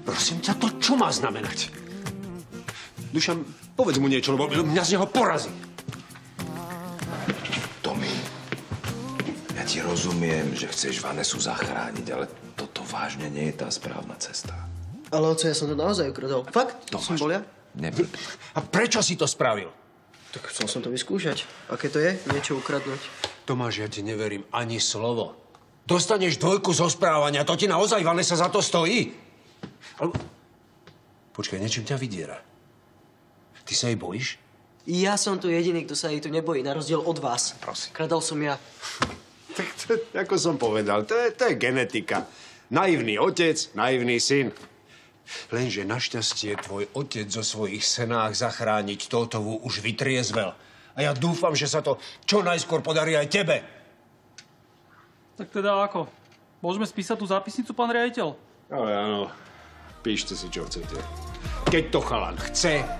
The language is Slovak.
Prosím ťa, to čo má znamenať? Dušan, povedz mu niečo, lebo mňa z neho porazí. Tommy, ja ti rozumiem, že chceš Vanesu zachrániť, ale toto vážne nie je tá správna cesta. Ale oco, ja som to naozaj ukradol. Fakt? To som bol ja? Neblb. A prečo si to spravil? Tak chcel som to vyskúšať. Aké to je? Niečo ukradnúť. Tomáš, ja ti neverím ani slovo. Dostaneš 2 zo správania, to ti naozaj Vanesa za to stojí? Ale... Počkaj, niečím ťa vydiera. Ty sa jej bojíš? Ja som tu jediný, kto sa jej tu nebojí, na rozdiel od vás. Prosím. Kradol som ja. Tak to, ako som povedal, to je genetika. Naivný otec, naivný syn. Lenže našťastie tvoj otec zo svojich senách zachrániť Tótovu už vytriezvel. A ja dúfam, že sa to čo najskôr podarí aj tebe. Tak teda ako? Môžeme spísať tú zápisnicu, pán riaditeľ? Ale áno, píšte si, čo chcete. Keď to chalan chce,